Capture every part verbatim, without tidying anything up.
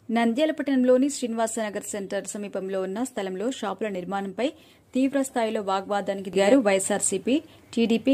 నంద్యాల పట్టణంలోని శ్రీనివాసనగర్ సెంటర్ సమీపంలో ఉన్న స్థలంలో షాపుల నిర్మాణంపై తీవ్ర స్థాయిలో వాగ్వాదానికి దిగారు వైఎస్ఆర్సీపీ టీడీపీ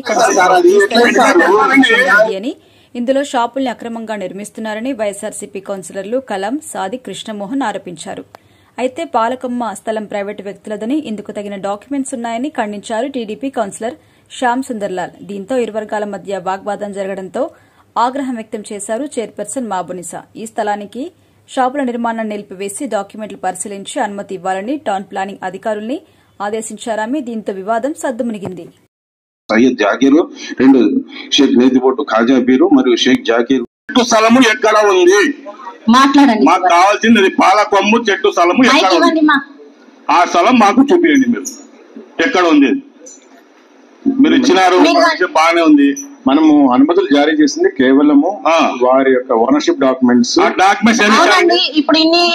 అని. ఇందులో షాపుల్ని అక్రమంగా నిర్మిస్తున్నారని వైఎస్ఆర్సీపీ కౌన్సిలర్లు కలాం, సాది, కృష్ణమోహన్ ఆరోపించారు. అయితే పాలకమ్మ స్థలం ప్రైవేటు వ్యక్తులదని, ఇందుకు తగిన డాక్యుమెంట్స్ ఉన్నాయని ఖండించారు టీడీపీ కౌన్సిలర్ శ్యామ్ సుందర్లాల్. దీంతో ఇరు వర్గాల మధ్య వాగ్వాదం జరగడంతో ఆగ్రహం వ్యక్తం చేశారు చైర్పర్సన్ మాబునిసా. ఈ స్థలానికి షాపుల నిర్మాణాన్ని నిలిపివేసి డాక్యుమెంట్లు పరిశీలించి అనుమతి ఇవ్వాలని టౌన్ ప్లానింగ్ అధికారుల్ని ఆదేశించారామె. దీంతో వివాదం సద్దుమణిగింది. సయ్యద్ జాకీర్, రెండు షేక్ నేతిపోటు ఖాజా పీరు మరియు షేక్ జాకీర్ స్థలము ఎక్కడ ఉంది మాట్లాడండి. మాకు కావాల్సింది పాలకొమ్ము చెట్టు స్థలము ఎక్కడ ఉంది, ఆ స్థలం మాకు చూపించండి. మీరు ఎక్కడ ఉంది? మీరు ఇచ్చినారు, బాగానే ఉంది. మనము అనుమతులు జారీ చేసింది కేవలము వారి యొక్క ఓనర్షిప్ డాక్యుమెంట్స్. ఇప్పుడు ఇన్ని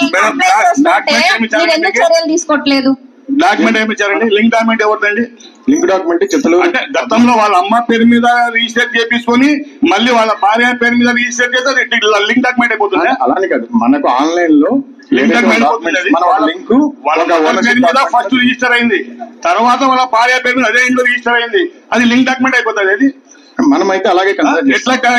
చర్యలు తీసుకోవట్లేదు. డాక్యుమెంట్ ఏమి ఇచ్చారండి? లింక్ డాక్యుమెంట్ ఎవరిదండి? లింక్ డాక్యుమెంట్ చెత్తలు అంటే గతంలో వాళ్ళ అమ్మ పేరు మీద రిజిస్టర్ చేపించుకొని మళ్ళీ వాళ్ళ భార్య పేరు మీద రిజిస్టర్ చేస్తే లింక్ డాక్యుమెంట్ అయిపోతుంది. అలానే కాదు, మనకు ఆన్లైన్ లో లింక్ ఫస్ట్ రిజిస్టర్ అయింది, తర్వాత వాళ్ళ భార్య పేరు మీద అదే ఇంట్లో రిజిస్టర్ అయింది, అది లింక్ డాక్యుమెంట్ అయిపోతుంది. అది మనమైతే అలాగే ఎట్లా కదా.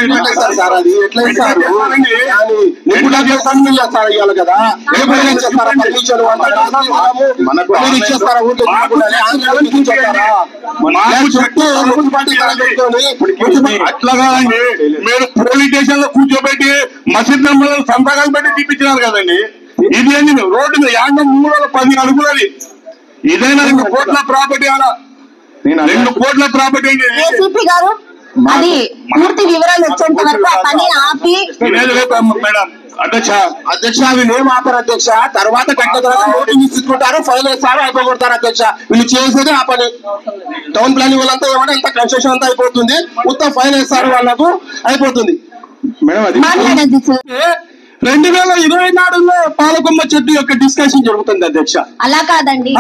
అట్లా కాదండి, మీరు పోలీస్ స్టేషన్ లో కూర్చోబెట్టి మసీద్ నెంబర్ సంతకాలు పెట్టి తీపించినారు కదండి. ఇది అండి రోడ్డు మీద యాభై మూడు వందల పది అడుగులది. ఇదైనా రెండు కోట్ల ప్రాపర్టీ అలా రెండు కోట్ల ప్రాపర్టీ గారు. అది పూర్తి వివరాలు వచ్చేంత వరకు ఆ పని ఆపి మేడం అధ్యక్ష అధ్యక్ష వీళ్ళు ఏం ఆపరు అధ్యక్ష. తర్వాత కట్టిన తర్వాత నోటీస్ తీసుకుంటారు, ఫైల్ వేస్తారు, అయిపోగొడతారు అధ్యక్ష. వీళ్ళు చేసేది ఆ పని. టౌన్ ప్లానింగ్ వాళ్ళంతా ఏమంటే ఇంత కన్స్ట్రక్షన్ అంతా అయిపోతుంది, మొత్తం ఫైల్ వేస్తారు, వాళ్ళకు అయిపోతుంది. మేడం అది రెండు వేల ఇరవై నాలుగులో పాలకొమ్మ చెట్టు యొక్క డిస్కషన్ జరుగుతుంది అధ్యక్ష. అలా కాదండి,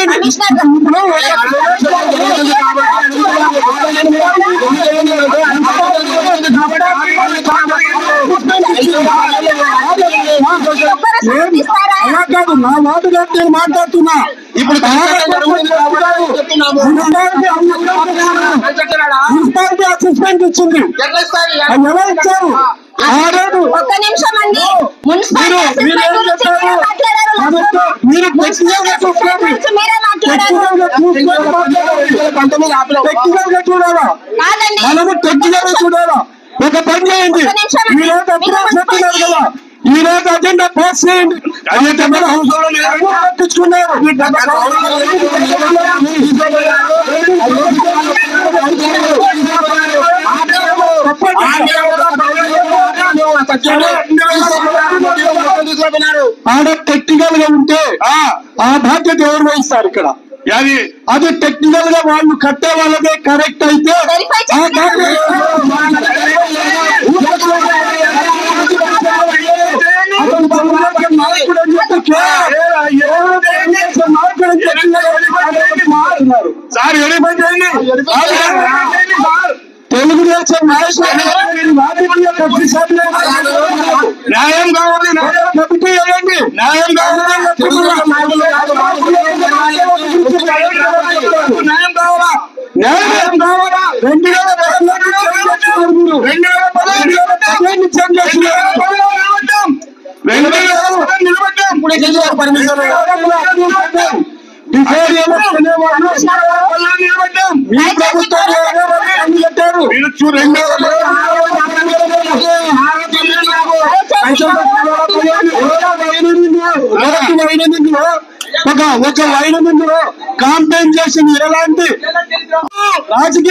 అలా కాదు, నా వార్డు గారు నేను మాట్లాడుతున్నా. ఇప్పుడు మున్సిపాలిటీ అసిస్టెంట్ ఇచ్చింది, ఎలా ఇచ్చారు? ఒక్క నిమిషం అండి. మీరు చూడాలా, మనము టెక్నికల్ చూడాలా. ఒక పని చేయండి, ఈ రోజు చెప్తున్నారు కదా, ఈ రోజు అజెండా పాస్ చేయండి. పట్టించుకున్నారు ఆడ టెక్నికల్ గా ఉంటే ఆ బాధ్యత ఎవరు వహిస్తారు ఇక్కడ? అది టెక్నికల్ గా వాళ్ళు కట్టే వాళ్ళదే కరెక్ట్ అయితే తెలుగుదేశం న్యాయం కావాలి, కమిటీ వేయండి, న్యాయం కావాలి, న్యాయం కావాలా, న్యాయం కావాలా. రెండు వేల రెండు వేల పదిహేను ఒక ఒక వైనమిందులో కాంపెన్సేషన్ ఎలాంటి రాజకీయ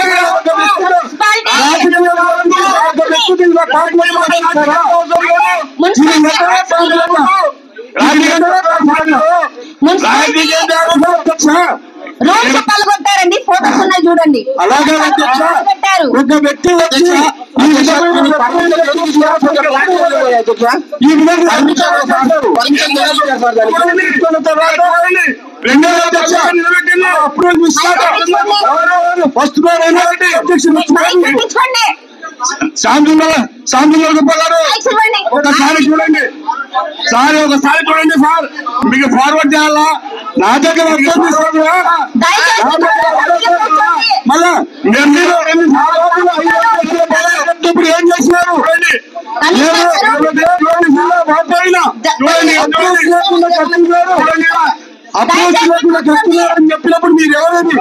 రోజు పాల్గొంటారండి. ఫోటోస్ ఉన్నాయి చూడండి. అలాగే ఒక వ్యక్తి వచ్చి ఈ విధంగా ఫస్ట్ శాంతి శాంతి ఒకసారి చూడండి. సార్ ఒకసారి చూడండి సార్, మీకు ఫార్వర్డ్ చేయాలా నా దగ్గర మళ్ళా ఇప్పుడు ఏం చేసినారు అప్రోచ్ లేకుండా కట్టున్నారని చెప్పినప్పుడు మీరు ఎవరేది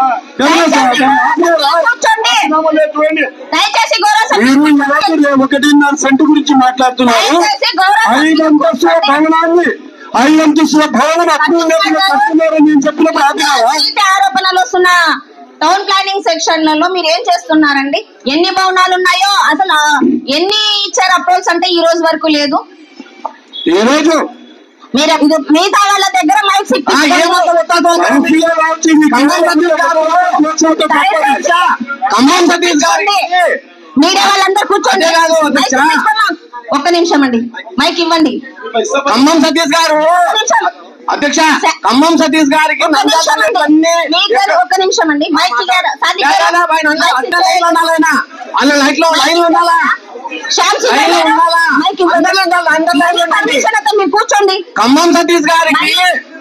మీరు ఒకటిన్నర సెంటు గురించి మాట్లాడుతున్నారు. ఐదు అంతస్తుల భవనాన్ని ఐదు అంతస్తుల భవనం అప్రోచ్ లేకుండా కట్టున్నారని నేను చెప్పినప్పుడు ఆరోపణలు వస్తున్నా టౌన్ ప్లానింగ్ సెక్షన్లలో మీరు ఏం చేస్తున్నారండి? ఎన్ని భవనాలు ఉన్నాయో అసలు ఎన్ని ఇచ్చారు అప్రోచ్ అంటే ఈ రోజు వరకు లేదు. ఈ రోజు మీరు మిగతా వాళ్ళ దగ్గర మైక్ మీడియా వాళ్ళందరూ కూర్చోండి. ఒక్క నిమిషం అండి, మైక్ ఇవ్వండి. ఖమ్మం సతీష్ గారు అధ్యక్ష, ఖమ్మం సతీష్ గారికి ఒక్క నిమిషం అండి, మైక్ లైట్ లో లైన్ ఉండాలా, కూర్చోండి. ఖమ్మం సతీష్ గారికి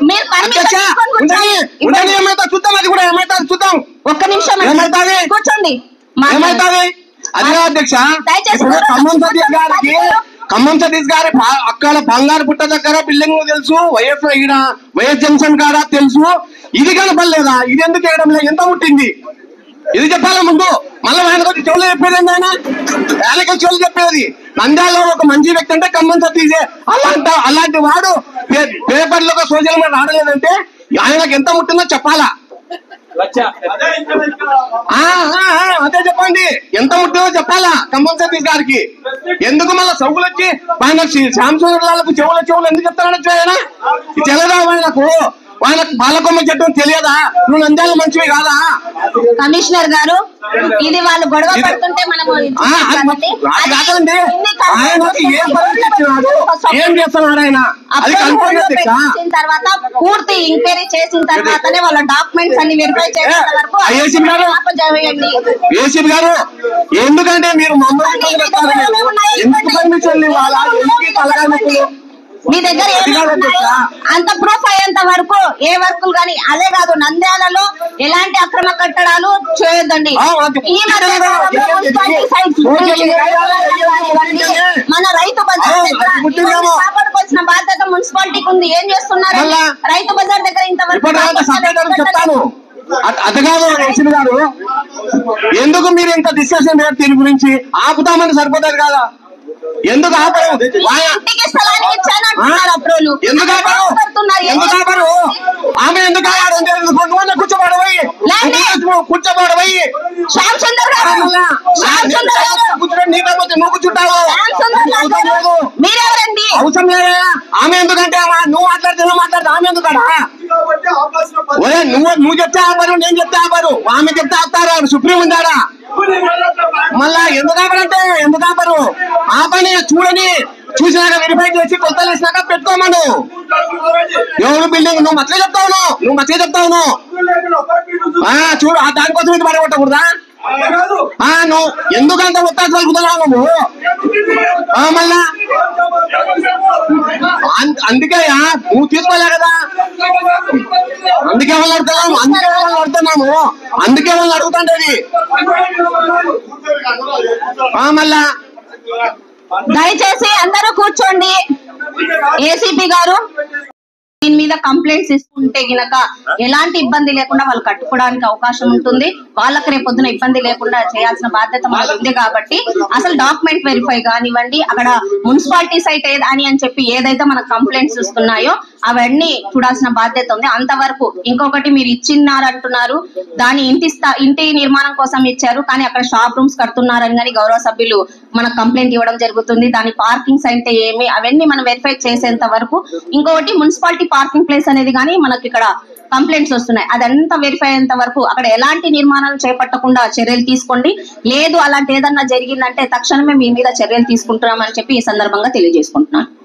ఏమైతే చూద్దాం, అది కూడా ఏమైతే చూద్దాం. ఒక్క నిమిషం ఏమైతుంది కూర్చోండి. ఏమైతుంది అది అధ్యక్ష. ఖమ్మం సతీష్ గారికి ఖమ్మం సతీష్ గారి అక్కడ బంగారు పుట్ట దగ్గర బిల్డింగ్ తెలుసు, వైఎస్ ఈడ వైఎస్ జంక్షన్ కాడ తెలుసు. ఇది కనపడలేదా? ఇది ఎందుకు వేయడం లేదు? ఎంత పుట్టింది ఇది చెప్పాలా ముందు? మళ్ళీ ఆయనకు చెవులు చెప్పేది ఏంటి? ఆయన ఆయనకి చెవులు చెప్పేది. నంద్యాలలో ఒక మంచి వ్యక్తి అంటే ఖమ్మం సతీషే. అలాంటి అలాంటి వాడు పేపర్లో సోషల్ మీడియా రావలేదంటే ఆయనకు ఎంత ముట్టిందో చెప్పాలా? అదే చెప్పండి, ఎంత ముట్టిందో చెప్పాలా ఖమ్మం సతీష్ గారికి. ఎందుకు మళ్ళీ సౌకులు వచ్చి ఆయన శ్యామసుందరాలకు చెవుల చెవులు ఎందుకు చెప్తారనొచ్చు? ఆయన తెలదా ఆయనకు? వాళ్ళకి బాలకొమ్మ చెట్టం తెలియదా? నువ్వు నంద్యాల మంచివి కాదా? కమిషనర్ గారు, ఇది వాళ్ళు గొడవ పడుతుంటే మనము కాదండి. ఆయనకి ఏం పరిస్థితి, ఏం చేస్తున్నాడు ఆయన? అది చేసిన తర్వాత పూర్తి ఎంక్వైరీ చేసిన తర్వాతనే వాళ్ళ డాక్యుమెంట్స్ అన్ని వెరిఫై చేసిన వరకు ఏసీపీ గారు ఏసీపీ గారు ఎందుకంటే మీరు మమ్మల్ని మీ దగ్గర అంత ప్రూఫ్ అయ్యేంత వరకు ఏ వర్కులు గానీ, అదే కాదు నంద్యాలలో ఎలాంటి అక్రమ కట్టడాలు చేయొద్దండి. మన రైతు బజార్ దగ్గర కాపాడుకోవాల్సిన బాధ్యత మున్సిపాలిటీకి ఉంది. ఏం చేస్తున్నారు? రైతు బజార్ దగ్గర ఇంతవరకు చెప్తాను. అది కాదు ఏసీపీ గారు, ఎందుకు మీరు ఇంత డిస్కషన్ దీని గురించి ఆపుతామని సరిపోతుంది కదా? ఎందుకు ఆపరు? ఎందుకు ఆపరు? ఎందుకు ఆపరు? ఆమె ఎందుకు కూర్చోబడబోయి కూర్చోబడబోయి నీకపోతే నువ్వు కూర్చుంటావు. అవసరం లేదా? ఆమె ఎందుకంటే నువ్వు మాట్లాడితే నువ్వు మాట్లాడితే ఆమె ఎందుకడా? నువ్వు నువ్వు చెప్తే ఆపరు, నేను చెప్తే ఆపరు, ఆమె చెప్తే ఆపుతారు. సుప్రీం ఉందాడా? మళ్ళా ఎందుకు ఆపరంటే ఎందుకు ఆపరు? ఆపని చూడని చూసినాక వెరిఫై చేసి కొలతలు వేసినాక పెట్టుకోమను. ఎవరు బిల్డింగ్ నువ్వు మచ్చగా చెప్తావును, నువ్వు మచ్చగా చెప్తావును. చూడు దానికోసం ఇది పడగొట్టకూడదా? నువ్వు ఎందుకంత ఉత్తాస కలుగుతున్నావు నువ్వు? మళ్ళా అందుకే నువ్వు తీసుకోలే కదా, అందుకే వాళ్ళు అడుగుతున్నాము అందుకే వాళ్ళు అడుగుతున్నాము అందుకే వాళ్ళు అడుగుతుంటది. మళ్ళా దయచేసి అందరూ కూర్చోండి. ఏసీపీ గారు దీని మీద కంప్లైంట్స్ ఇస్తుంటే గినక ఎలాంటి ఇబ్బంది లేకుండా వాళ్ళు కట్టుకోవడానికి అవకాశం ఉంటుంది. వాళ్ళకి రేపొద్దున ఇబ్బంది లేకుండా చేయాల్సిన బాధ్యత మనకు ఉంది కాబట్టి అసలు డాక్యుమెంట్ వెరిఫై కానివ్వండి, అక్కడ మున్సిపాలిటీ సైట్ ఏదని అని చెప్పి ఏదైతే మనకు కంప్లైంట్స్ వస్తున్నాయో అవన్నీ చూడాల్సిన బాధ్యత ఉంది. అంతవరకు ఇంకొకటి మీరు ఇచ్చినారంటున్నారు, దాని ఇంటి ఇంటి నిర్మాణం కోసం ఇచ్చారు, కానీ అక్కడ షాప్ రూమ్స్ కడుతున్నారని కానీ గౌరవ సభ్యులు మనకు కంప్లైంట్ ఇవ్వడం జరుగుతుంది. దాని పార్కింగ్స్ అంటే ఏమి అవన్నీ మనం వెరిఫై చేసేంత వరకు. ఇంకొకటి మున్సిపాలిటీ పార్కింగ్ ప్లేస్ అనేది కానీ మనకి ఇక్కడ కంప్లైంట్స్ వస్తున్నాయి, అదంతా వెరిఫై అయ్యేంత వరకు అక్కడ ఎలాంటి నిర్మాణాలు చేపట్టకుండా చర్యలు తీసుకోండి. లేదు అలాంటి ఏదన్నా జరిగిందంటే తక్షణమే మీ మీద చర్యలు తీసుకుంటున్నామని చెప్పి ఈ సందర్భంగా తెలియజేసుకుంటున్నాను.